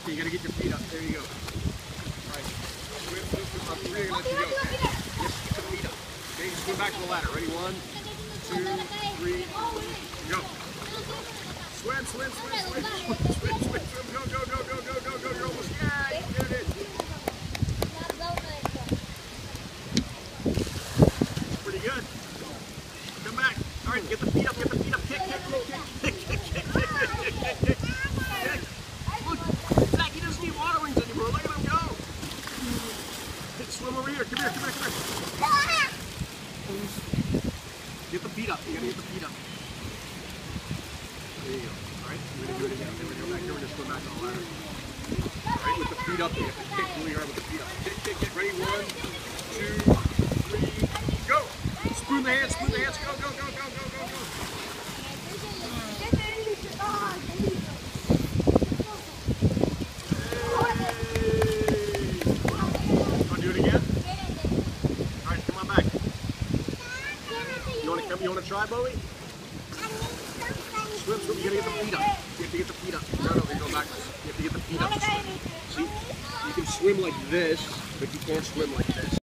Okay, you gotta get your feet up. There you go. All right. Swim, swim, swim. I'm really gonna let you go. Okay? Just get the feet up. Okay, just go back to the ladder. Ready? 1, 2, 3, go. Swim, swim, swim, swim, swim, swim, swim, swim. Go, go, go, go, go, go, go. You're almost there. There it is. Pretty good. Come back. All right, get the feet up, get the feet up. Kick, kick, kick, kick, kick, kick, kick, kick, kick, kick, kick. Look, Zach, he doesn't need water wings anymore. Look at him go. Swim over here. Come here, come here, come here. Get the feet up. You gotta get the feet up. There you go. All right, we're gonna do it again. Then we're gonna go back here. We're gonna swim back on the ladder. All right, with the feet up, you have to kick really hard with the feet up. Kick, kick, kick. Ready? 1, 2, 3, go. Spoon the hands, spoon the hands. Go, go, go, go, go, go, go. You want to try, Bowie? Swim, swim. You gotta get the feet up. You have to get the feet up. No, you're going backwards. You have to get the feet up. See? You can swim like this, but you can't swim like this.